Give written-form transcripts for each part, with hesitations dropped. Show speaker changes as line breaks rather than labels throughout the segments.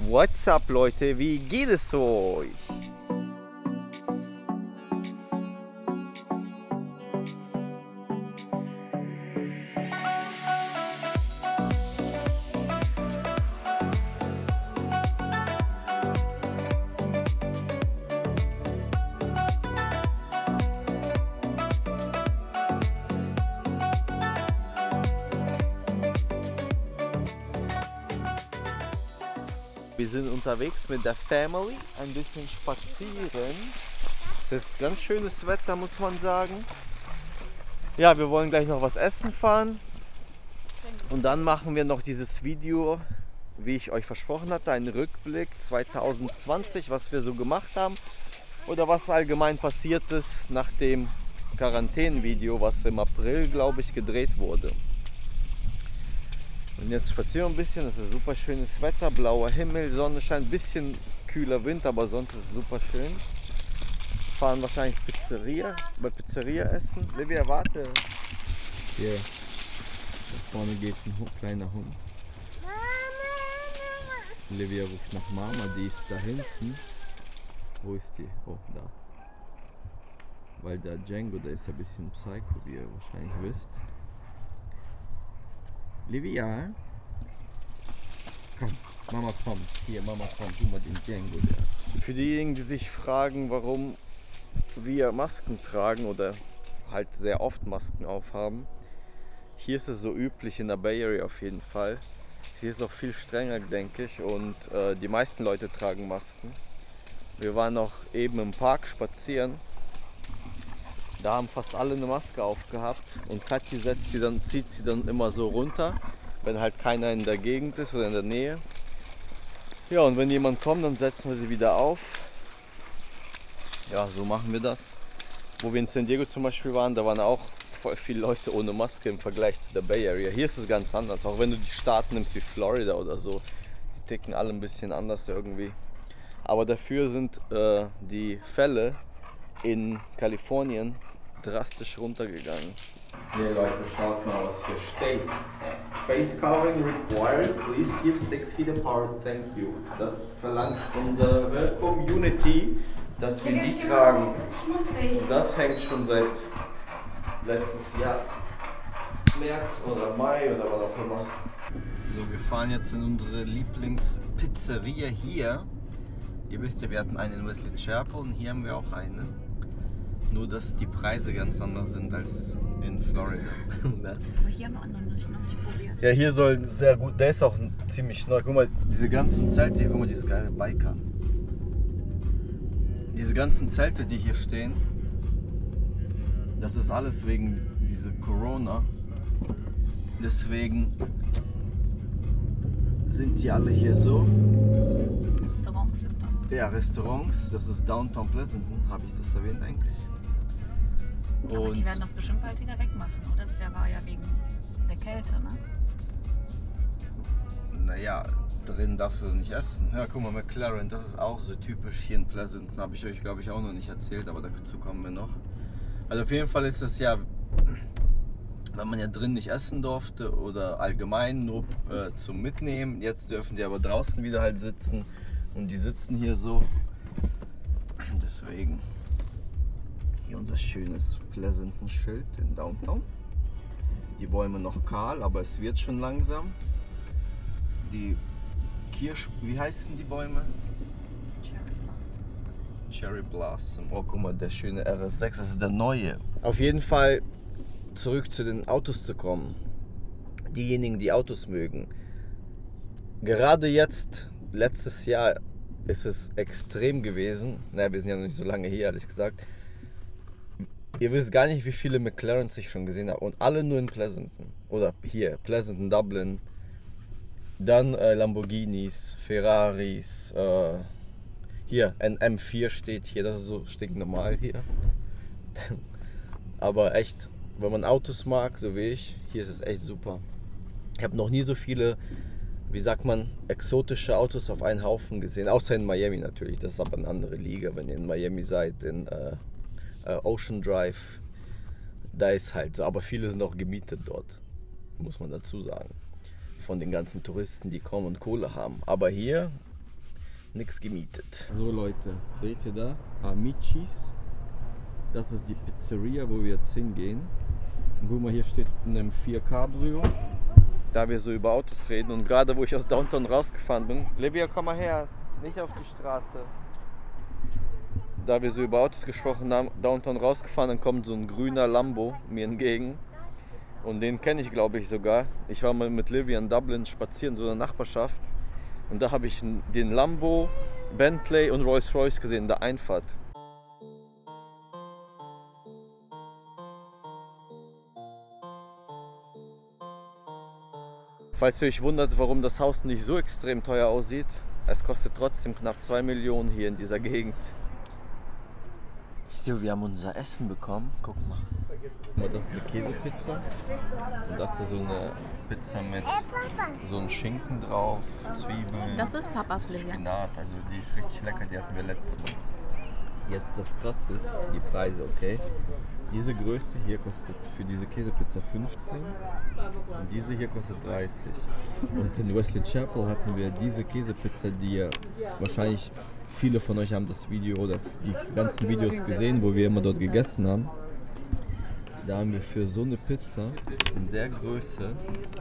What's up, Leute? Wie geht es euch? Wir sind unterwegs mit der Family, ein bisschen spazieren. Das ist ganz schönes Wetter, muss man sagen. Ja, wir wollen gleich noch was essen fahren. Und dann machen wir noch dieses Video, wie ich euch versprochen hatte, einen Rückblick 2020, was wir so gemacht haben. Oder was allgemein passiert ist nach dem Quarantänenvideo, was im April, glaube ich, gedreht wurde. Und jetzt spazieren wir ein bisschen, es ist super schönes Wetter, blauer Himmel, Sonne scheint, ein bisschen kühler Wind, aber sonst ist es super schön. Fahren wahrscheinlich bei Pizzeria essen. Livia, warte. Hier, da vorne geht ein kleiner Hund. Livia ruft nach Mama, die ist da hinten. Wo ist die? Oh, da. Weil der Django, der ist ein bisschen psycho, wie ihr wahrscheinlich wisst. Livia, komm, Mama kommt. Hier, Mama kommt, tu mal den Django da. Für diejenigen, die sich fragen, warum wir Masken tragen oder halt sehr oft Masken aufhaben, hier ist es so üblich in der Bay Area auf jeden Fall. Hier ist es auch viel strenger, denke ich, und die meisten Leute tragen Masken. Wir waren auch eben im Park spazieren. Da haben fast alle eine Maske aufgehabt und Kathi zieht sie dann immer so runter, wenn halt keiner in der Gegend ist oder in der Nähe. Ja, und wenn jemand kommt, dann setzen wir sie wieder auf. Ja, so machen wir das. Wo wir in San Diego zum Beispiel waren, da waren auch voll viele Leute ohne Maske im Vergleich zu der Bay Area. Hier ist es ganz anders, auch wenn du die Staaten nimmst wie Florida oder so, die ticken alle ein bisschen anders irgendwie. Aber dafür sind die Fälle in Kalifornien drastisch runtergegangen. Hier Leute, schaut mal, was hier steht. Face covering required, please keep 6 feet apart, thank you. Das verlangt unsere Community, dass wir die tragen. Und das hängt schon seit letztes Jahr, März oder Mai oder was auch immer. So, wir fahren jetzt in unsere Lieblingspizzeria hier. Ihr wisst ja, wir hatten eine in Wesley Chapel und hier haben wir auch eine. Nur, dass die Preise ganz anders sind als in Florida.
Aber hier haben wir auch noch nicht probiert.
Ja, hier soll sehr gut, der ist auch ziemlich neu. Guck mal, diese ganzen Zelte hier, guck mal, dieses geile Bikern. Diese ganzen Zelte, die hier stehen, das ist alles wegen dieser Corona. Deswegen sind die alle hier so.
Restaurants sind das.
Ja, Restaurants, das ist Downtown Pleasanton, habe ich das erwähnt eigentlich?
Aber die werden das bestimmt bald wieder wegmachen, oder? Das war ja wegen der Kälte, ne?
Naja, drin darfst du nicht essen. Ja, guck mal, McLaren, das ist auch so typisch hier in Pleasanton. Habe ich euch, glaube ich, auch noch nicht erzählt, aber dazu kommen wir noch. Also auf jeden Fall ist das ja, wenn man ja drin nicht essen durfte oder allgemein nur zum Mitnehmen. Jetzt dürfen die aber draußen wieder halt sitzen und die sitzen hier so. Deswegen hier unser schönes Pleasanton-Schild in Downtown. Die Bäume noch kahl, aber es wird schon langsam. Die wie heißen die Bäume?
Cherry Blossom.
Cherry Blossom. Oh, guck mal, der schöne RS6, das ist der neue. Auf jeden Fall zurück zu den Autos zu kommen. Diejenigen, die Autos mögen. Gerade jetzt, letztes Jahr, ist es extrem gewesen. Naja, wir sind ja noch nicht so lange hier, ehrlich gesagt. Ihr wisst gar nicht, wie viele McLarens ich schon gesehen habe. Und alle nur in Pleasanton. Oder hier, Pleasanton, Dublin. Dann Lamborghinis, Ferraris. Hier, ein M4 steht hier. Das ist so stinknormal hier. Aber echt, wenn man Autos mag, so wie ich, hier ist es echt super. Ich habe noch nie so viele, wie sagt man, exotische Autos auf einen Haufen gesehen. Außer in Miami natürlich. Das ist aber eine andere Liga, wenn ihr in Miami seid, in Ocean Drive, da ist halt so, aber viele sind auch gemietet dort, muss man dazu sagen, von den ganzen Touristen, die kommen und Kohle haben. Aber hier Nichts gemietet. So Leute, seht ihr da? Amicis. Das ist die Pizzeria, wo wir jetzt hingehen. Und guck mal, hier steht in einem 4K-Cabrio. Da wir so über Autos reden und gerade wo ich aus Downtown rausgefahren bin. Livia, komm mal her, nicht auf die Straße. Da wir so über Autos gesprochen haben, Downtown rausgefahren, dann kommt so ein grüner Lambo mir entgegen. Und den kenne ich, glaube ich, sogar. Ich war mal mit Livia in Dublin spazieren, so in der Nachbarschaft. Und da habe ich den Lambo, Bentley und Rolls-Royce gesehen in der Einfahrt. Falls ihr euch wundert, warum das Haus nicht so extrem teuer aussieht, es kostet trotzdem knapp 2 Millionen hier in dieser Gegend. So, wir haben unser Essen bekommen. Guck mal. Das ist eine Käsepizza. Und das ist so eine Pizza mit so einem Schinken drauf, Zwiebeln,
Das ist Papas Livia.
Spinat. Also die ist richtig lecker, die hatten wir letztes Mal. Jetzt das Krasse ist, die Preise, okay? Diese Größe hier kostet für diese Käsepizza 15 und diese hier kostet 30. Und in Wesley Chapel hatten wir diese Käsepizza, die ja wahrscheinlich viele von euch haben das Video oder die ganzen Videos gesehen, wo wir immer dort gegessen haben. Da haben wir für so eine Pizza in der Größe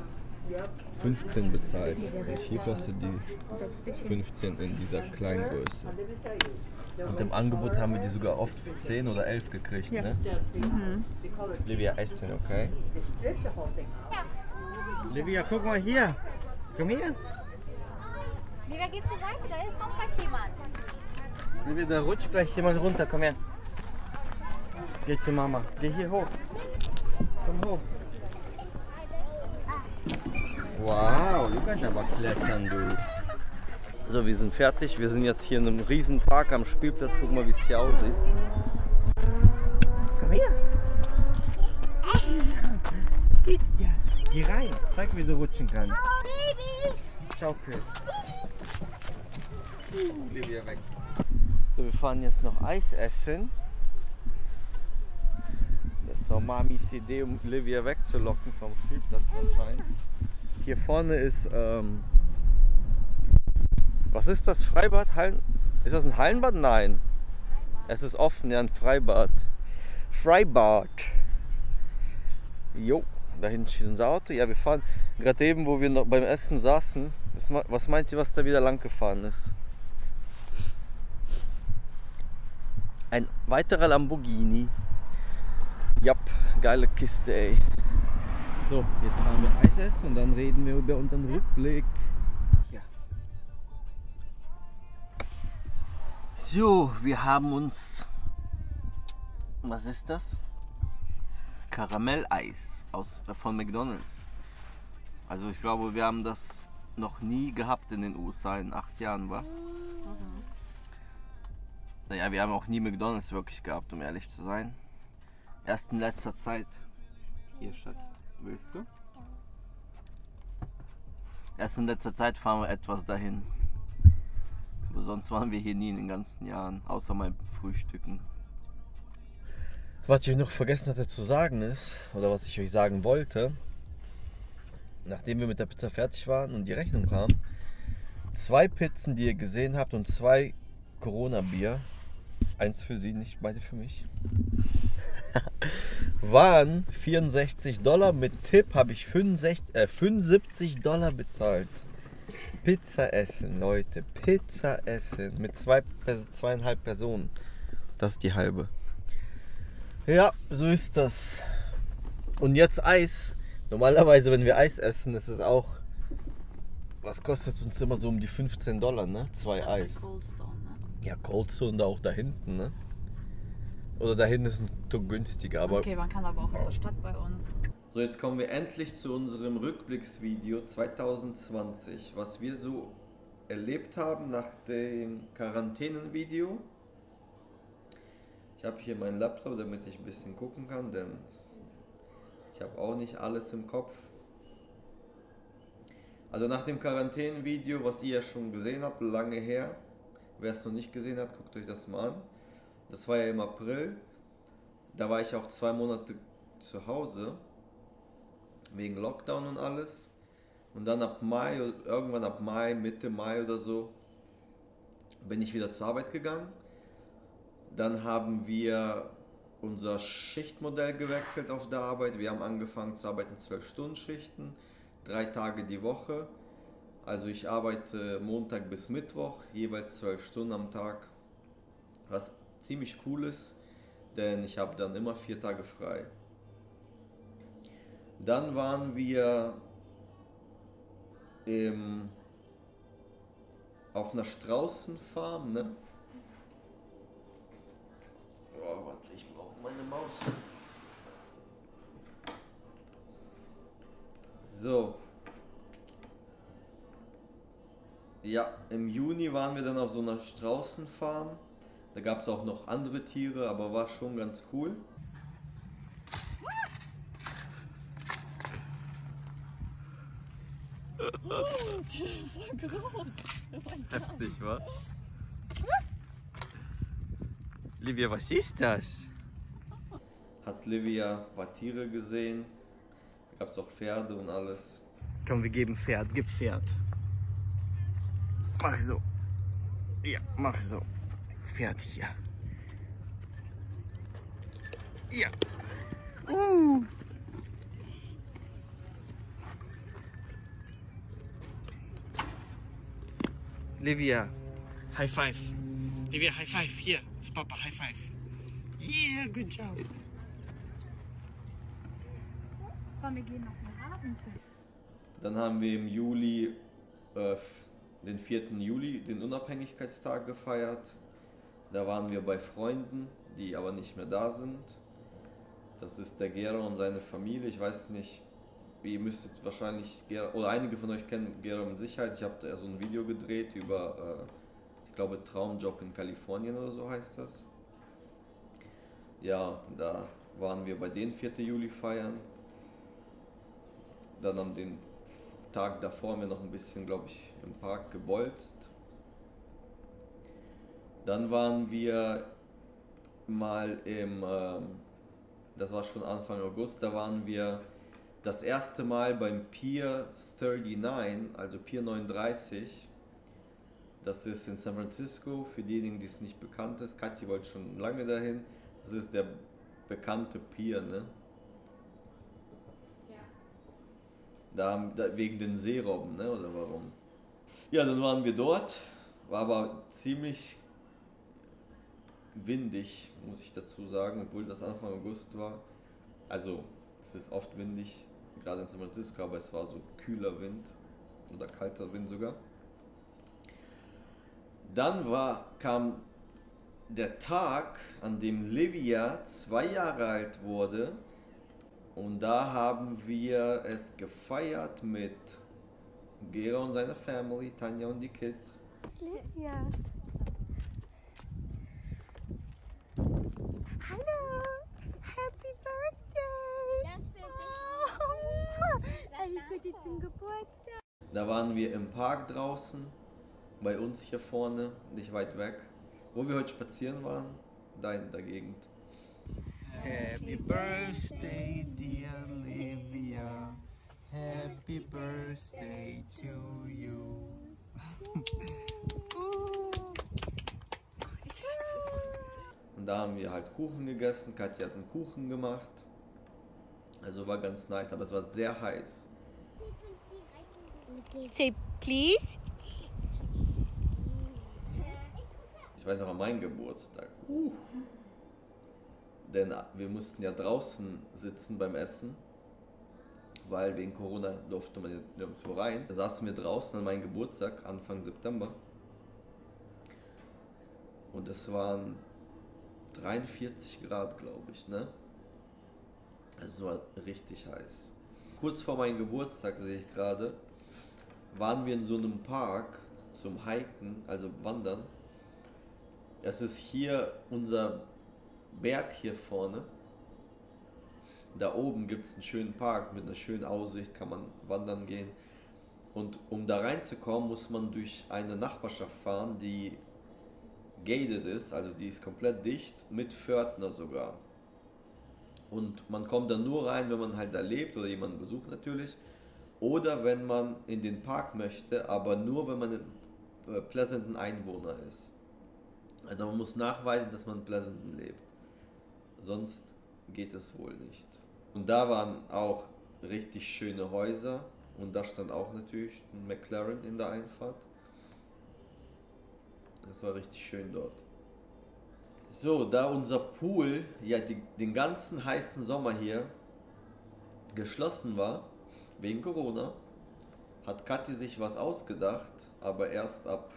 15 bezahlt. Und hier kostet die 15 in dieser kleinen Größe. Und im Angebot haben wir die sogar oft für 10 oder 11 gekriegt, ne? Mhm. Livia, essen, okay? Livia, guck mal hier. Komm her.
Livia, geh zur Seite, da kommt gleich jemand.
Livia, da rutscht gleich jemand runter, komm her. Geh zu Mama. Geh hier hoch. Komm hoch. Wow, du kannst aber klettern, du. So, wir sind fertig. Wir sind jetzt hier in einem riesen Park am Spielplatz. Guck mal, wie es hier aussieht. Komm her. Geht's dir? Geh rein. Zeig, wie du rutschen kannst. Schaukel. Livia weg. So, wir fahren jetzt noch Eis essen. Das war Mamis Idee, um Livia wegzulocken vom Spielplatz anscheinend. Hier vorne ist, was ist das? Freibad? Ist das ein Hallenbad? Nein. Es ist offen, ja, ein Freibad. Freibad. Jo, da hinten steht unser Auto. Ja, wir fahren gerade eben, wo wir noch beim Essen saßen. Was meint ihr, was da wieder lang gefahren ist? Ein weiterer Lamborghini. Jap, geile Kiste, ey. So, jetzt fahren wir Eis essen und dann reden wir über unseren Rückblick. Ja. So, wir haben uns, was ist das? Karamelleis von McDonald's. Also ich glaube, wir haben das noch nie gehabt in den USA in 8 Jahren, wa? Naja, wir haben auch nie McDonald's wirklich gehabt, um ehrlich zu sein. Erst in letzter Zeit. Hier, Schatz, willst du? Erst in letzter Zeit fahren wir etwas dahin. Aber sonst waren wir hier nie in den ganzen Jahren, außer mal frühstücken. Was ich noch vergessen hatte zu sagen ist, oder was ich euch sagen wollte, nachdem wir mit der Pizza fertig waren und die Rechnung kam, 2 Pizzen, die ihr gesehen habt und 2 Corona-Bier, eins für sie, nicht beide für mich, waren $64. Mit Tipp habe ich $75 bezahlt. Pizza essen, Leute, Pizza essen mit 2,5 Personen. Das ist die halbe. Ja, so ist das. Und jetzt Eis. Normalerweise, wenn wir Eis essen, ist es auch, was kostet es uns immer so um die $15, ne? 2 Eis.
Cold Stone, ne?
Ja, Cold Stone da auch da hinten, ne? Oder da hinten ist ein Stück günstiger, aber...
Okay, man kann aber auch in der Stadt bei uns.
So, jetzt kommen wir endlich zu unserem Rückblicksvideo 2020, was wir so erlebt haben nach dem Quarantänenvideo. Ich habe hier meinen Laptop, damit ich ein bisschen gucken kann, denn ich habe auch nicht alles im Kopf. Also nach dem Quarantänenvideo, was ihr ja schon gesehen habt, lange her, wer es noch nicht gesehen hat, guckt euch das mal an. Das war ja im April, da war ich auch 2 Monate zu Hause, wegen Lockdown und alles. Und dann ab Mai, irgendwann ab Mai, Mitte Mai oder so, bin ich wieder zur Arbeit gegangen. Dann haben wir unser Schichtmodell gewechselt auf der Arbeit. Wir haben angefangen zu arbeiten 12-Stunden-Schichten, 3 Tage die Woche. Also ich arbeite Montag bis Mittwoch, jeweils 12 Stunden am Tag, was ziemlich cool ist, denn ich habe dann immer 4 Tage frei. Dann waren wir auf einer Straußenfarm, ne? Oh, warte, ich brauche meine Maus. So. Ja, im Juni waren wir dann auf so einer Straußenfarm. Da gab es auch noch andere Tiere, aber war schon ganz cool. Heftig, wa? Livia, was ist das? Hat Livia ein paar Tiere gesehen. Da gab es auch Pferde und alles. Komm, wir geben Pferd. Gib Pferd. Mach so. Ja, mach so. Pferd hier. Ja. Livia, High Five. Livia, High Five. Hier, zu Papa, High Five. Yeah, good job.
Komm, wir gehen noch einen Rasenfilm.
Dann haben wir im Juli, den 4. Juli, den Unabhängigkeitstag gefeiert. Da waren wir bei Freunden, die aber nicht mehr da sind. Das ist der Gero und seine Familie. Ich weiß nicht, ihr müsstet wahrscheinlich, oder einige von euch kennen Gero mit Sicherheit. Ich habe da so ein Video gedreht über, ich glaube, Traumjob in Kalifornien oder so heißt das. Ja, da waren wir bei den 4. Juli feiern. Dann am den Tag davor haben wir noch ein bisschen, glaube ich, im Park gebolzt. Dann waren wir mal das war schon Anfang August, da waren wir das erste Mal beim Pier 39, also Pier 39. Das ist in San Francisco, für diejenigen, die es nicht bekannt ist. Kathi wollte schon lange dahin. Das ist der bekannte Pier, ne? Da wegen den Seerobben, ne? Oder warum? Ja, dann waren wir dort. War aber ziemlich windig, muss ich dazu sagen, obwohl das Anfang August war. Also, es ist oft windig, gerade in San Francisco, aber es war so kühler Wind oder kalter Wind sogar. Dann kam der Tag, an dem Livia 2 Jahre alt wurde. Und da haben wir es gefeiert mit Gero und seiner Family, Tanja und die Kids.
Livia. Hallo. Happy Birthday. Alles Gute zum Geburtstag.
Da waren wir im Park draußen, bei uns hier vorne, nicht weit weg, wo wir heute spazieren waren, da in der Gegend. Happy birthday, dear Livia. Happy birthday to you. Und da haben wir halt Kuchen gegessen. Katja hat einen Kuchen gemacht. Also war ganz nice, aber es war sehr heiß.
Say please.
Ich weiß noch an meinen Geburtstag. Denn wir mussten ja draußen sitzen beim Essen, weil wegen Corona durfte man nirgendwo rein. Da saßen wir draußen an meinem Geburtstag, Anfang September. Und es waren 43 Grad, glaube ich, ne? Also es war richtig heiß. Kurz vor meinem Geburtstag, sehe ich gerade, waren wir in so einem Park zum Hiken, also Wandern. Es ist hier unser Berg hier vorne. Da oben gibt es einen schönen Park mit einer schönen Aussicht, kann man wandern gehen. Und um da reinzukommen, muss man durch eine Nachbarschaft fahren, die gated ist, also die ist komplett dicht, mit Pförtner sogar. Und man kommt dann nur rein, wenn man halt da lebt oder jemanden besucht natürlich. Oder wenn man in den Park möchte, aber nur wenn man Pleasanton Einwohner ist. Also man muss nachweisen, dass man in Pleasanton lebt. Sonst geht es wohl nicht. Und da waren auch richtig schöne Häuser. Und da stand auch natürlich ein McLaren in der Einfahrt. Das war richtig schön dort. So, da unser Pool ja den ganzen heißen Sommer hier geschlossen war, wegen Corona, hat Kathi sich was ausgedacht, aber erst ab,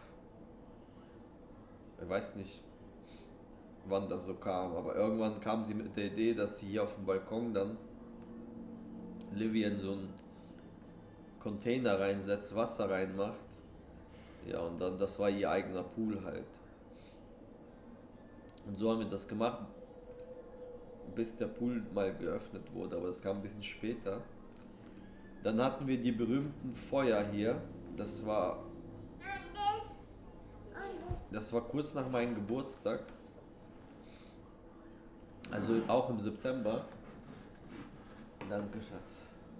ich weiß nicht, wann das so kam, aber irgendwann kam sie mit der Idee, dass sie hier auf dem Balkon dann Livy in so einen Container reinsetzt, Wasser reinmacht. Ja, und dann, das war ihr eigener Pool halt. Und so haben wir das gemacht, bis der Pool mal geöffnet wurde, aber das kam ein bisschen später. Dann hatten wir die berühmten Feuer hier. Das war kurz nach meinem Geburtstag. Also auch im September. Danke, Schatz.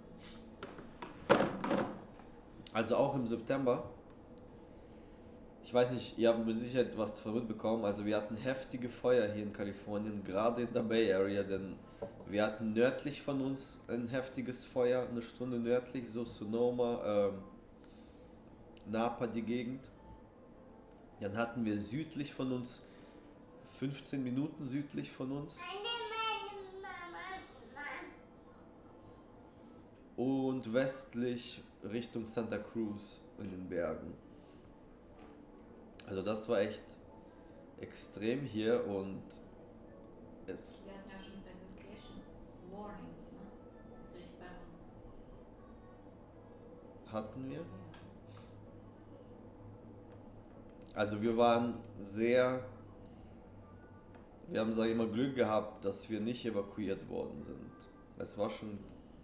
Also auch im September. Ich weiß nicht, ihr habt mit Sicherheit was davon mitbekommen. Also wir hatten heftige Feuer hier in Kalifornien, gerade in der Bay Area, denn wir hatten nördlich von uns ein heftiges Feuer, eine Stunde nördlich, so Sonoma, Napa die Gegend. Dann hatten wir südlich von uns, 15 Minuten südlich von uns. Und westlich Richtung Santa Cruz in den Bergen. Also das war echt extrem hier und es...
Wir hatten ja schon Evacuation Warnings, ne? Richtig bei uns.
Hatten wir? Also wir waren wir haben, sag ich mal, Glück gehabt, dass wir nicht evakuiert worden sind. Es war schon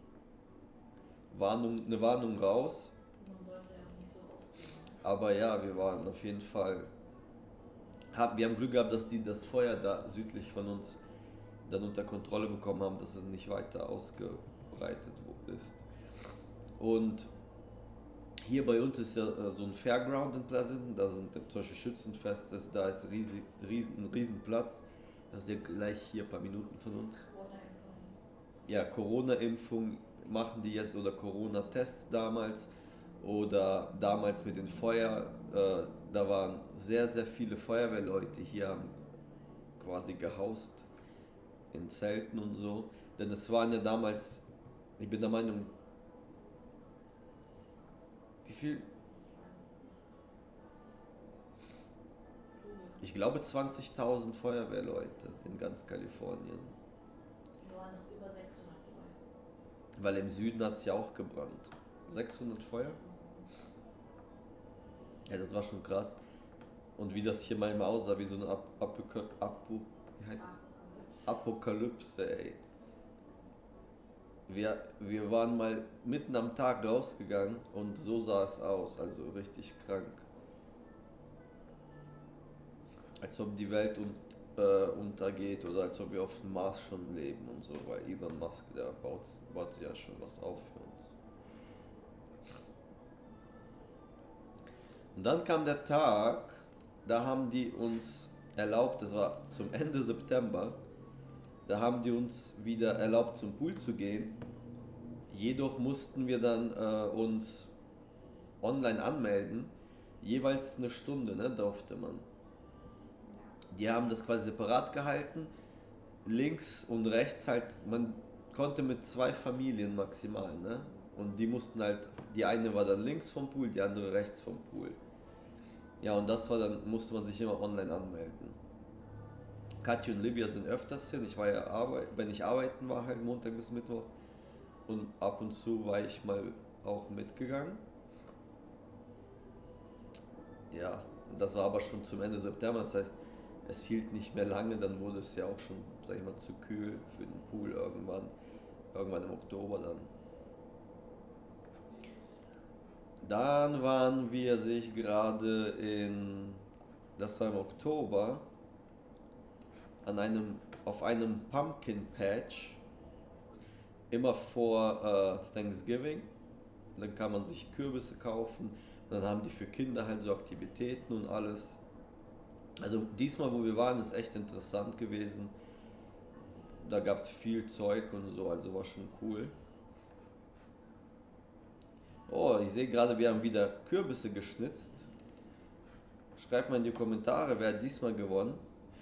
eine Warnung raus.
Man sollte ja auch nicht so aussehen.
Aber ja, wir waren auf jeden Fall. Wir haben Glück gehabt, dass die das Feuer da südlich von uns dann unter Kontrolle bekommen haben, dass es nicht weiter ausgebreitet ist. Und hier bei uns ist ja so ein Fairground in Pleasanton, da sind zum Beispiel Schützenfest, da ist ein riesen Platz. Das ist ja gleich hier ein paar Minuten von uns.
Corona-Impfung.
Ja, Corona-Impfung machen die jetzt oder Corona-Tests damals. Oder damals mit den da waren sehr viele Feuerwehrleute hier, haben quasi gehaust in Zelten und so. Denn es waren ja damals, ich bin der Meinung, wie viel? Ich glaube 20.000 Feuerwehrleute in ganz Kalifornien.
Wir waren noch über 600 Feuer.
Weil im Süden hat es ja auch gebrannt. 600 Feuer? Ja, das war schon krass. Und wie das hier manchmal aussah, wie so eine Apokalypse, ey. Wir waren mal mitten am Tag rausgegangen und so sah es aus, also richtig krank. Als ob die Welt untergeht oder als ob wir auf dem Mars schon leben und so, weil Elon Musk, der baut ja schon was auf für uns. Und dann kam der Tag, da haben die uns erlaubt, das war zum Ende September, da haben die uns wieder erlaubt zum Pool zu gehen. Jedoch mussten wir dann uns online anmelden, jeweils eine Stunde, ne, durfte man. Die haben das quasi separat gehalten, links und rechts halt, man konnte mit 2 Familien maximal, ne? Und die mussten halt, die eine war dann links vom Pool, die andere rechts vom Pool. Ja, und das war dann, musste man sich immer online anmelden. Kathi und Livia sind öfters hin, ich war ja wenn ich arbeiten war, halt Montag bis Mittwoch. Und ab und zu war ich mal auch mitgegangen. Ja, und das war aber schon zum Ende September, das heißt, es hielt nicht mehr lange, dann wurde es ja auch schon, sag ich mal, zu kühl für den Pool irgendwann im Oktober dann. Dann waren wir, sehe ich gerade das war im Oktober, auf einem Pumpkin Patch, immer vor Thanksgiving. Dann kann man sich Kürbisse kaufen Dann haben die für Kinder halt so Aktivitäten und alles. Also diesmal, wo wir waren, ist echt interessant gewesen. Da gab es viel Zeug und so, also war schon cool. Oh, ich sehe gerade, wir haben wieder Kürbisse geschnitzt. Schreibt mal in die Kommentare, wer hat diesmal gewonnen.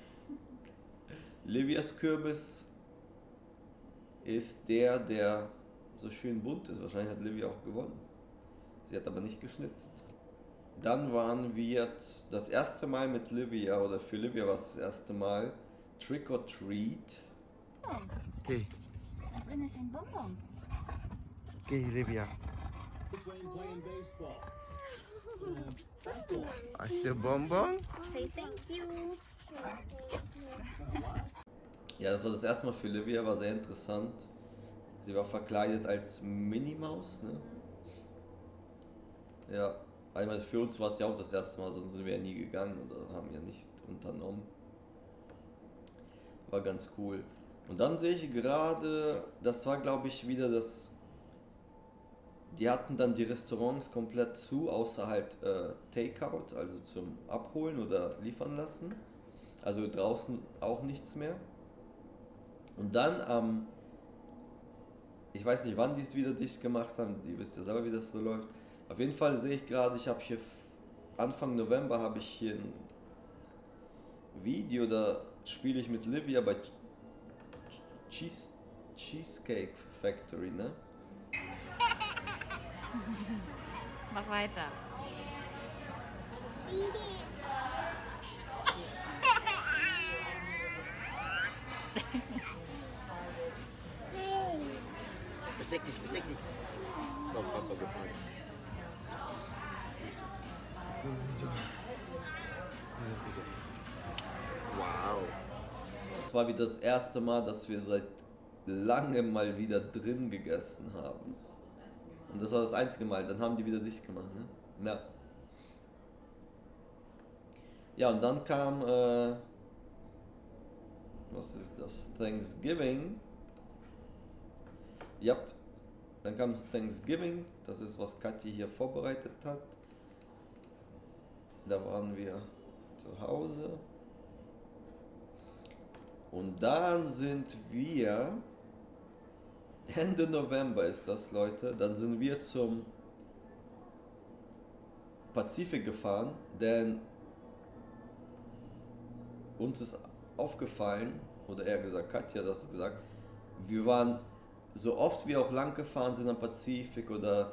Livias Kürbis ist der so schön bunt ist. Wahrscheinlich hat Livia auch gewonnen. Sie hat aber nicht geschnitzt. Dann waren wir das erste Mal mit Livia, oder für Livia war es das erste Mal, Trick or Treat. Okay.
Da drin ist ein Bonbon.
Okay, Livia. Hast du Bonbon?
Say thank you.
Ja, das war das erste Mal für Livia, war sehr interessant. Sie war verkleidet als Minnie Maus, ne? Ja, einmal für uns war es ja auch das erste Mal, sonst sind wir ja nie gegangen oder haben ja nicht unternommen. War ganz cool. Und dann sehe ich gerade, das war glaube ich wieder das. Die hatten dann die Restaurants komplett zu, außer halt Takeout, also zum Abholen oder liefern lassen. Also draußen auch nichts mehr. Und dann ich weiß nicht, wann die es wieder dicht gemacht haben, ihr wisst ja selber, wie das so läuft. Auf jeden Fall sehe ich gerade, ich habe hier Anfang November habe ich hier ein Video, da spiele ich mit Livia bei Cheesecake Factory, ne?
Mach weiter.
Versteck dich, versteck dich. Komm, Papa, gefallen. Wow.
Es war wieder das erste Mal, dass wir seit langem mal wieder drin gegessen haben. Und das war das einzige Mal, dann haben die wieder dicht gemacht, ne? Ja. Ja, und dann kam, was ist das? Thanksgiving. Ja, dann kam Thanksgiving, das ist, was Kathi hier vorbereitet hat. Da waren wir zu Hause. Und dann sind wir, Ende November ist das, Leute, dann sind wir zum Pazifik gefahren, denn uns ist aufgefallen, oder eher gesagt, Katja hat das gesagt, wir waren so oft wir auch lang gefahren sind am Pazifik oder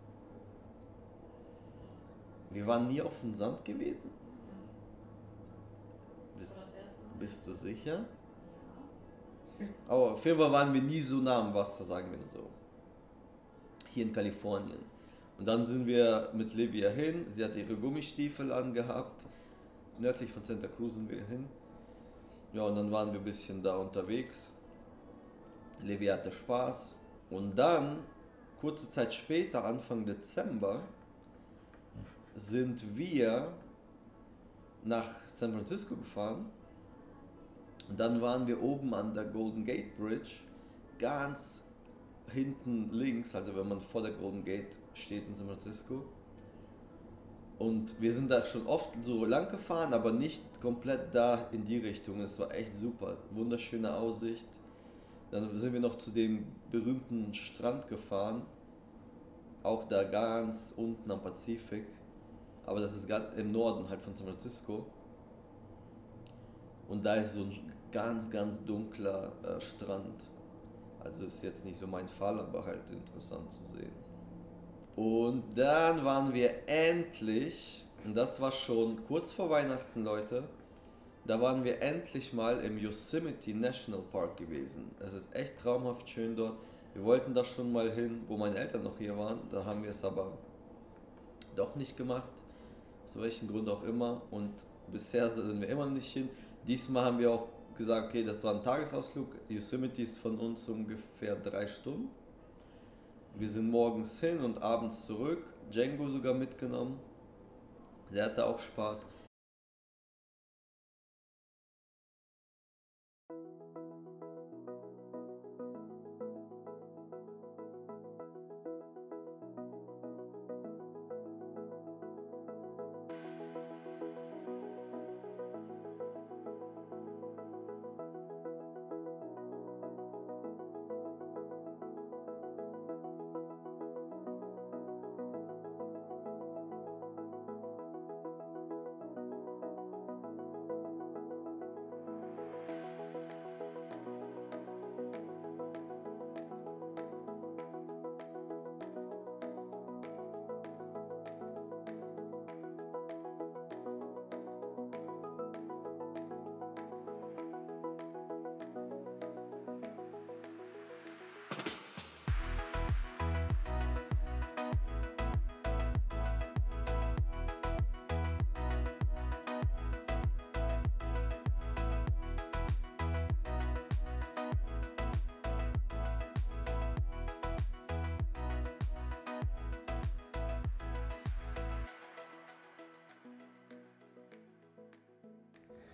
wir waren nie auf dem Sand gewesen. Bist du sicher? Aber auf jeden Fall waren wir nie so nah am Wasser, sagen wir so. Hier in Kalifornien. Und dann sind wir mit Livia hin. Sie hat ihre Gummistiefel angehabt. Nördlich von Santa Cruz sind wir hin. Ja, und dann waren wir ein bisschen da unterwegs. Livia hatte Spaß. Und dann, kurze Zeit später, Anfang Dezember, sind wir nach San Francisco gefahren. Und dann waren wir oben an der Golden Gate Bridge, ganz hinten links, also wenn man vor der Golden Gate steht in San Francisco. Und wir sind da schon oft so lang gefahren, aber nicht komplett da in die Richtung. Es war echt super, wunderschöne Aussicht. Dann sind wir noch zu dem berühmten Strand gefahren, auch da ganz unten am Pazifik. Aber das ist ganz im Norden halt von San Francisco. Und da ist so ein ganz, ganz dunkler Strand. Also ist jetzt nicht so mein Fall, aber halt interessant zu sehen. Und dann waren wir endlich, und das war schon kurz vor Weihnachten, Leute, da waren wir endlich mal im Yosemite National Park gewesen. Es ist echt traumhaft schön dort. Wir wollten da schon mal hin, wo meine Eltern noch hier waren. Da haben wir es aber doch nicht gemacht. Aus welchen Grund auch immer. Und bisher sind wir immer noch nicht hin. Diesmal haben wir auch gesagt, okay, das war ein Tagesausflug. Yosemite ist von uns ungefähr 3 Stunden. Wir sind morgens hin und abends zurück. Django sogar mitgenommen. Der hatte auch Spaß.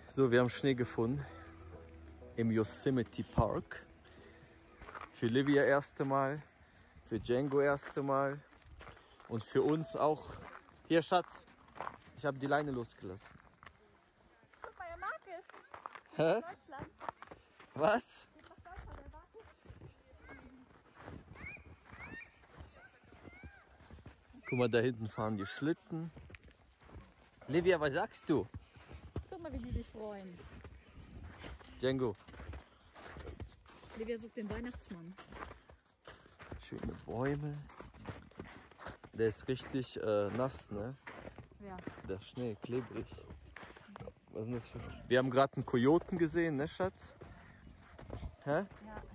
So, wir haben Schnee gefunden im Yosemite Park. Für Livia erste Mal, für Django erste Mal und für uns auch. Hier, Schatz, ich habe die Leine losgelassen.
Guck mal, er mag es.
Hä?
Deutschland.
Was?
Jetzt macht Deutschland, er mag es.
Guck mal, da hinten fahren die Schlitten. Livia, was sagst du?
Guck mal, wie die sich freuen.
Django.
Livia sucht den Weihnachtsmann.
Schöne Bäume. Der ist richtig nass, ne?
Ja.
Der Schnee, klebrig. Was ist denn das für... Wir haben gerade einen Kojoten gesehen, ne, Schatz? Hä?
Ja.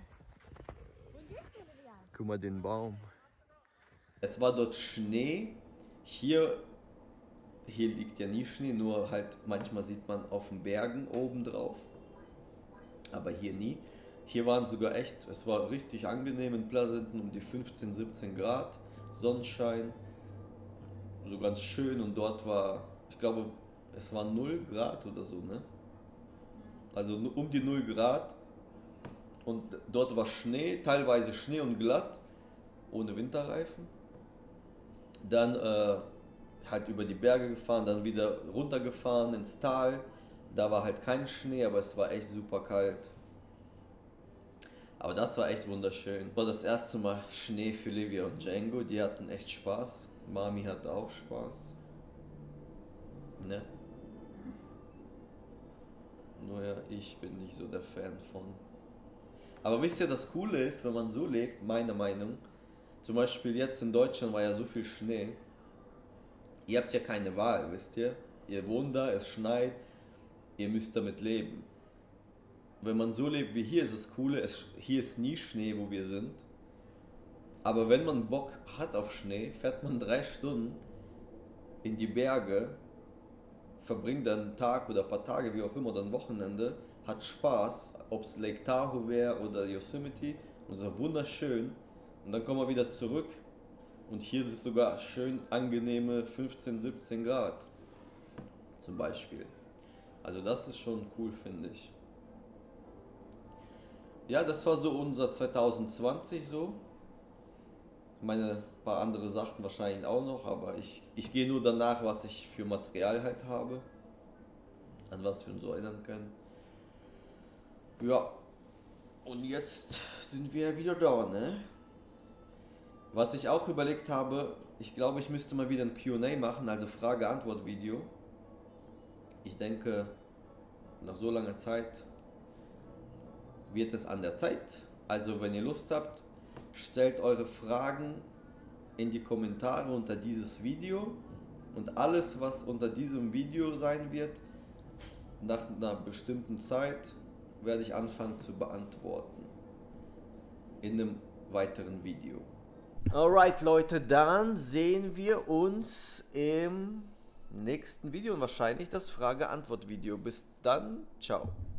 Guck mal den Baum. Es war dort Schnee. Hier liegt ja nie Schnee, nur halt manchmal sieht man auf den Bergen oben drauf. Aber hier nie. Hier waren sogar echt, es war richtig angenehm in Pleasanton, um die 15, 17 Grad, Sonnenschein, so ganz schön, und dort war, ich glaube, es war 0 Grad oder so, ne? Also um die 0 Grad, und dort war Schnee, teilweise Schnee und glatt, ohne Winterreifen. Dann halt über die Berge gefahren, dann wieder runtergefahren ins Tal, da war halt kein Schnee, aber es war echt super kalt. Aber das war echt wunderschön. War das erste Mal Schnee für Livia und Django. Die hatten echt Spaß. Mami hatte auch Spaß. Ne? Nur ja, ich bin nicht so der Fan von. Aber wisst ihr, das Coole ist, wenn man so lebt, meine Meinung, zum Beispiel jetzt in Deutschland war ja so viel Schnee. Ihr habt ja keine Wahl, wisst ihr? Ihr wohnt da, es schneit, ihr müsst damit leben. Wenn man so lebt wie hier, ist das Coole, hier ist nie Schnee, wo wir sind. Aber wenn man Bock hat auf Schnee, fährt man 3 Stunden in die Berge, verbringt dann einen Tag oder ein paar Tage, wie auch immer, oder ein Wochenende, hat Spaß, ob es Lake Tahoe wäre oder Yosemite, und es ist wunderschön. Und dann kommen wir wieder zurück und hier ist es sogar schön angenehme 15, 17 Grad zum Beispiel. Also das ist schon cool, finde ich. Ja, das war so unser 2020 so. Meine paar andere Sachen wahrscheinlich auch noch, aber ich gehe nur danach, was ich für Material halt habe, an was wir uns so erinnern können. Ja, und jetzt sind wir wieder da, ne? Was ich auch überlegt habe, ich glaube, ich müsste mal wieder ein Q&A machen, also Frage-Antwort-Video. Ich denke, nach so langer Zeit wird es an der Zeit. Also wenn ihr Lust habt, stellt eure Fragen in die Kommentare unter dieses Video, und alles, was unter diesem Video sein wird, nach einer bestimmten Zeit werde ich anfangen zu beantworten in einem weiteren Video. Alright Leute, dann sehen wir uns im nächsten Video und wahrscheinlich das Frage-Antwort-Video. Bis dann, ciao.